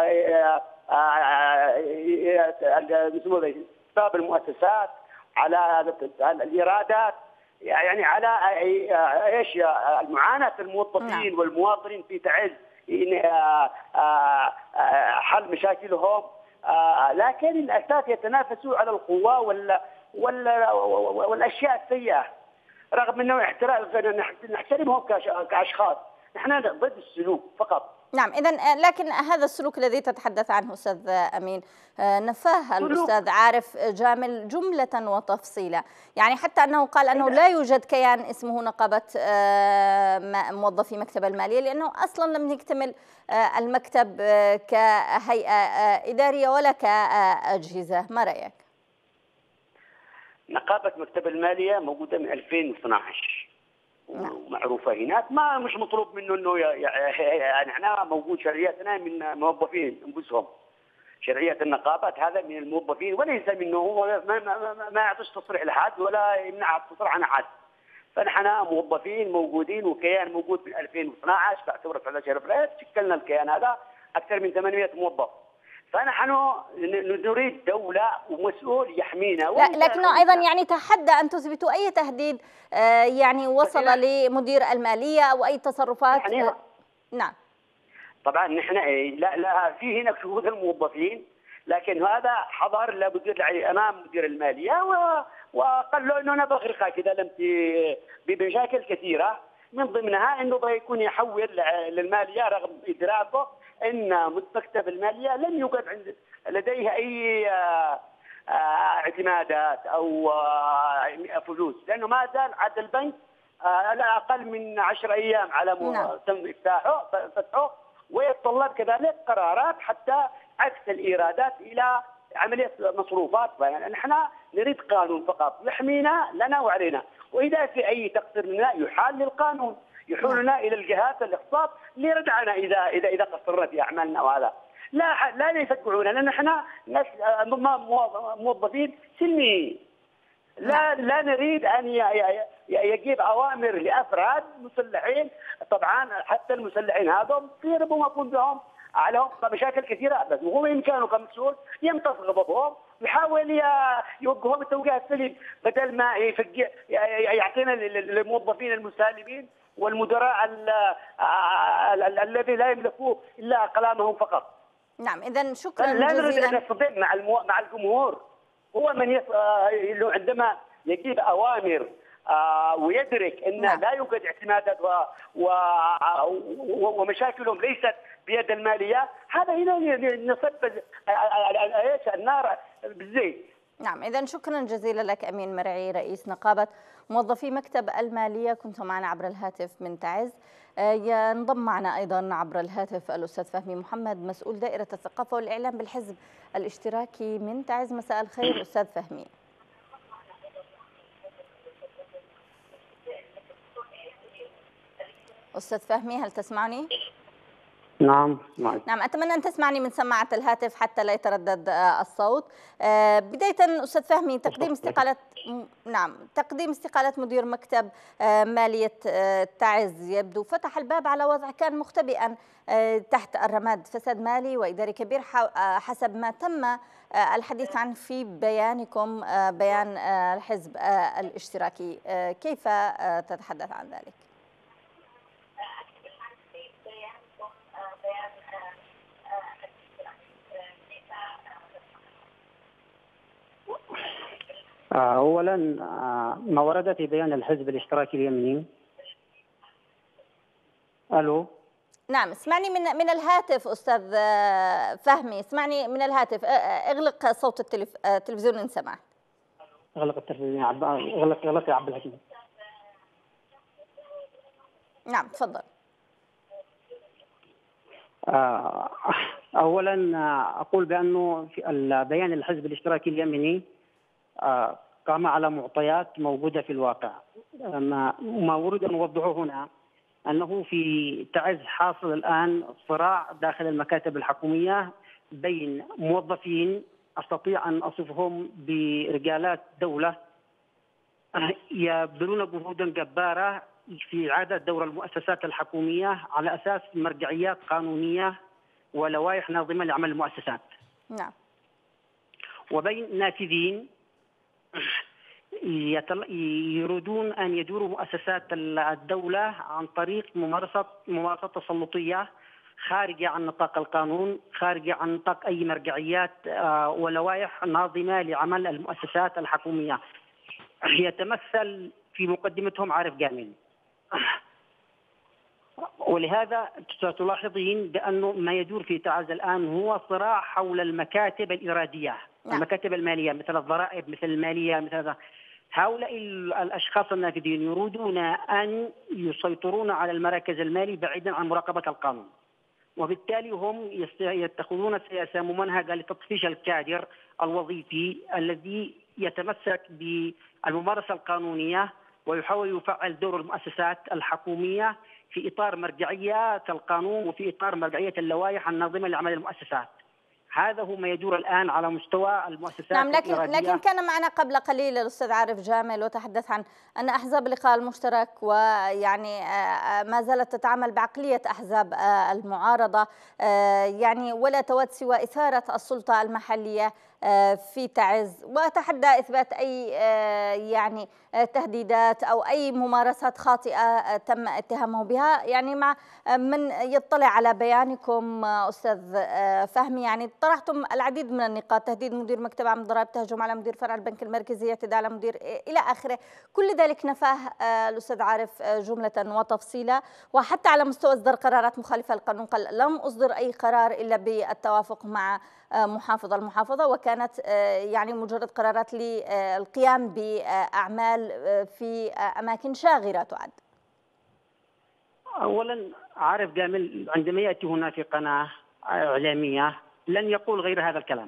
Speaker 6: اسباب المؤسسات، على الايرادات، يعني على ايش المعاناه الموظفين والمواطنين في تعز حل مشاكلهم. لكن الاساس يتنافسوا على القوه والاشياء السيئه، رغم انه نحترمهم كاشخاص، نحن ضد السلوك فقط.
Speaker 1: نعم، اذا لكن هذا السلوك الذي تتحدث عنه استاذ امين نفاه الاستاذ عارف جامل جمله وتفصيلا، يعني حتى انه قال انه لا يوجد كيان اسمه نقابه موظفي مكتب الماليه لانه اصلا لم يكتمل المكتب كهيئه اداريه ولا كاجهزه. ما رايك؟
Speaker 6: نقابه مكتب الماليه موجوده من 2012 ومعروفه هناك، ما مش مطلوب منه انه يعني احنا موجود شرعيتنا من موظفين انفسهم. شرعيه النقابات هذا من الموظفين وليس منه، هو ما يعطيش تصريح لحد ولا يمنع التصريح عن احد. فنحن موظفين موجودين وكيان موجود من 2012 بعد ثوره 11 فبراير شكلنا الكيان هذا اكثر من 800 موظف. فنحن نريد دولة ومسؤول يحمينا.
Speaker 1: لكنه أيضا يعني تحدى أن تثبتوا أي تهديد يعني وصل لمدير المالية أو أي تصرفات.
Speaker 6: يعني
Speaker 1: نعم
Speaker 6: طبعا نحن لا في هنا شهود الموظفين، لكن هذا حضر لمدير امام مدير الماليه وقال له انه نبغي كذا لم بمشاكل كثيره، من ضمنها انه يكون يحول للماليه رغم ادراكه ان مكتب الماليه لم يوجد لديه اي اعتمادات او فلوس، لانه ما زال عاد البنك لا اقل من 10 ايام على تم فتحه ويتطلب كذلك قرارات حتى عكس الايرادات الى عمليه مصروفات. نحن نريد قانون فقط يحمينا لنا وعلينا، واذا في اي تقصير منا يحال للقانون، يحولنا الى الجهات الاختصاص لردعنا اذا قصرنا في اعمالنا. وهذا لا يفقعونا، لان نحن ناس موظفين سلميين، لا نريد ان يجيب اوامر لافراد مسلحين. طبعا حتى المسلحين هذول في ربما يكون بهم عليهم مشاكل كثيره، بس وهو بامكانه كمسؤول يمتص غضبهم ويحاول يوجههم التوجيه السليم بدل ما يعطينا للموظفين المسالمين والمدراء الذي لا يملكوا الا اقلامهم فقط.
Speaker 1: نعم، إذا شكرا
Speaker 6: لا نريد
Speaker 1: جزيلا.
Speaker 6: ان نصطدم مع الجمهور. هو من عندما يجيب اوامر ويدرك ان
Speaker 1: نعم.
Speaker 6: لا يوجد اعتمادات ومشاكلهم ليست بيد الماليه، هذا هنا نصب النار بالزيت.
Speaker 1: نعم، إذا شكرا جزيلا لك أمين مرعي رئيس نقابة موظفي مكتب المالية، كنت معنا عبر الهاتف من تعز. ينضم معنا أيضا عبر الهاتف الأستاذ فهمي محمد، مسؤول دائرة الثقافة والإعلام بالحزب الاشتراكي من تعز. مساء الخير أستاذ فهمي. أستاذ فهمي، هل تسمعني؟
Speaker 6: نعم.
Speaker 1: نعم، أتمنى أن تسمعني من سماعة الهاتف حتى لا يتردد الصوت. بداية أستاذ فهمي، تقديم استقالة مدير مكتب مالية تعز يبدو فتح الباب على وضع كان مختبئا تحت الرماد، فساد مالي وإداري كبير حسب ما تم الحديث عنه في بيانكم، بيان الحزب الاشتراكي. كيف تتحدث عن ذلك؟
Speaker 6: اولا ما ورد في بيان الحزب الاشتراكي اليمني. الو.
Speaker 1: نعم، اسمعني من الهاتف أستاذ فهمي، اسمعني من الهاتف. اغلق صوت التلفزيون إن سمحت.
Speaker 6: اغلق التلفزيون. اغلق يا عبد الحكيم.
Speaker 1: نعم تفضل.
Speaker 6: اولا اقول بانه في البيان الحزب الاشتراكي اليمني قام على معطيات موجوده في الواقع. ما اريد ان اوضحه هنا انه في تعز حاصل الان صراع داخل المكاتب الحكوميه بين موظفين استطيع ان اصفهم برجالات دوله يبذلون جهودا جباره في اعاده دور المؤسسات الحكوميه على اساس مرجعيات قانونيه ولوائح ناظمه لعمل المؤسسات.
Speaker 1: نعم.
Speaker 6: وبين نافذين يريدون ان يدوروا مؤسسات الدوله عن طريق ممارسه تسلطيه خارجه عن نطاق القانون، خارجه عن نطاق اي مرجعيات ولوائح ناظمه لعمل المؤسسات الحكوميه. يتمثل في مقدمتهم عارف جامل. ولهذا تلاحظين بانه ما يدور في تعز الان هو صراع حول المكاتب الاراديه، المكاتب الماليه مثل الضرائب، مثل الماليه، مثل هذا. هؤلاء الاشخاص النافذين يريدون ان يسيطرون على المراكز المالي بعيدا عن مراقبه القانون، وبالتالي هم يتخذون سياسه ممنهجه لتطفيش الكادر الوظيفي الذي يتمسك بالممارسه القانونيه ويحاول يفعل دور المؤسسات الحكوميه في اطار مرجعيات القانون وفي اطار مرجعيه اللوائح الناظمه لعمل المؤسسات. هذا هو ما يدور الان على مستوى المؤسسات.
Speaker 1: نعم، لكن كان معنا قبل قليل الاستاذ عارف جامل وتحدث عن ان احزاب اللقاء المشترك ويعني ما زالت تتعامل بعقليه احزاب المعارضه، يعني ولا تود سوى اثاره السلطه المحليه في تعز، وتحدى اثبات اي يعني تهديدات او اي ممارسات خاطئه تم اتهامه بها. يعني مع من يطلع على بيانكم استاذ فهمي، يعني طرحتم العديد من النقاط: تهديد مدير مكتب عام الضرائب، تهجم على مدير فرع البنك المركزي، اعتداء على مدير الى اخره. كل ذلك نفاه الاستاذ عارف جمله وتفصيلا، وحتى على مستوى اصدار قرارات مخالفه للقانون قال لم اصدر اي قرار الا بالتوافق مع المحافظة، وكانت يعني مجرد قرارات للقيام بأعمال في أماكن شاغرة تعد.
Speaker 6: أولا عارف جامل عندما يأتي هنا في قناة إعلامية لن يقول غير هذا الكلام.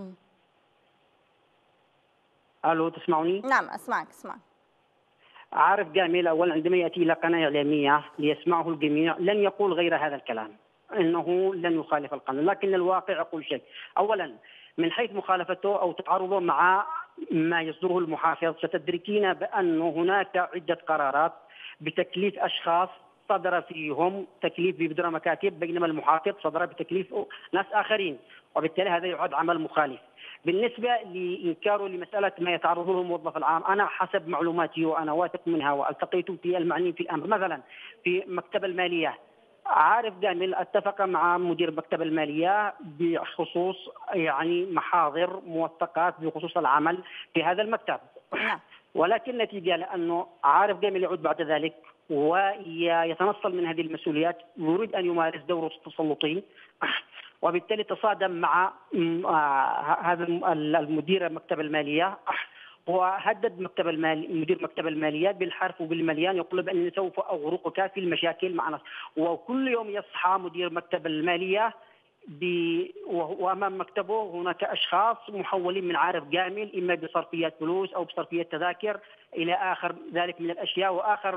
Speaker 6: ألو تسمعني؟
Speaker 1: نعم أسمعك.
Speaker 6: عارف جامل أولا عندما يأتي إلى قناة إعلامية ليسمعه الجميع لن يقول غير هذا الكلام، انه لن يخالف القانون. لكن الواقع يقول شيء. اولا من حيث مخالفته او تعارضه مع ما يصدره المحافظ، ستدركين بان هناك عده قرارات بتكليف اشخاص صدر فيهم تكليف بإدارة مكاتب، بينما المحافظ صدر بتكليف ناس اخرين، وبالتالي هذا يعد عمل مخالف. بالنسبه لانكاره لمساله ما يتعرض له الموظف العام، انا حسب معلوماتي وانا واثق منها والتقيت في المعنيين في الامر، مثلا في مكتب الماليه
Speaker 5: عارف جامل اتفق مع مدير مكتب الماليه بخصوص يعني محاضر موثقات بخصوص العمل في هذا المكتب.
Speaker 1: نعم.
Speaker 5: ولكن نتيجه لانه عارف جامل يعود بعد ذلك ويتنصل من هذه المسؤوليات، يريد ان يمارس دوره التسلطي، وبالتالي تصادم مع هذا المدير مكتب الماليه، وهدد مدير مكتب الماليات بالحرف وبالمليان، يقول بأنني سوف أغرقك في المشاكل معنا. وكل يوم يصحى مدير مكتب المالية وأمام مكتبه هناك أشخاص محولين من عارف جامل، إما بصرفيات فلوس أو بصرفيات تذاكر إلى آخر ذلك من الأشياء.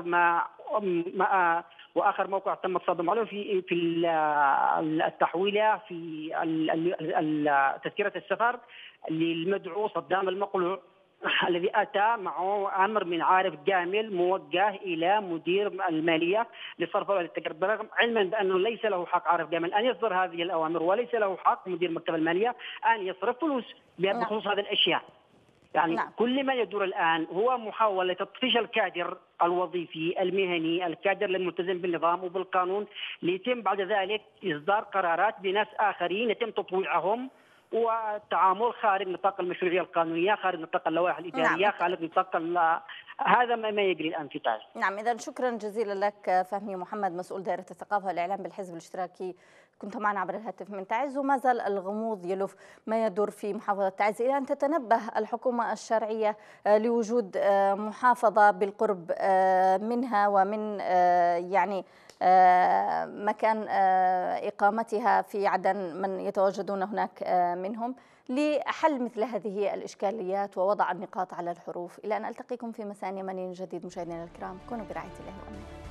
Speaker 5: وآخر موقع تم التصادم عليه في التحويلة في تذكرة السفر للمدعو صدام المقلوع، الذي أتى معه أمر من عارف جامل موجه إلى مدير المالية لصرف التجارب، برغم علما بأنه ليس له حق عارف جامل أن يصدر هذه الأوامر، وليس له حق مدير مكتب المالية أن يصرف فلوس بخصوص هذه الأشياء. يعني كل ما يدور الآن هو محاولة تطفيش الكادر الوظيفي المهني، الكادر الملتزم بالنظام وبالقانون، ليتم بعد ذلك إصدار قرارات بناس آخرين يتم تطويعهم والتعامل خارج نطاق المشروعية القانونية، خارج نطاق اللوائح الإدارية، خارج نطاق هذا ما يجري الآن في تعز.
Speaker 1: نعم، إذا شكرا جزيلا لك فهمي محمد، مسؤول دائرة الثقافة والإعلام بالحزب الاشتراكي، كنت معنا عبر الهاتف من تعز. وما زال الغموض يلف ما يدور في محافظة تعز إلى أن تتنبه الحكومة الشرعية لوجود محافظة بالقرب منها ومن يعني مكان إقامتها في عدن من يتواجدون هناك منهم، لحل مثل هذه الإشكاليات ووضع النقاط على الحروف. إلى أن ألتقيكم في مساء يمني جديد مشاهدينا الكرام، كونوا برعاية الله وأمنه.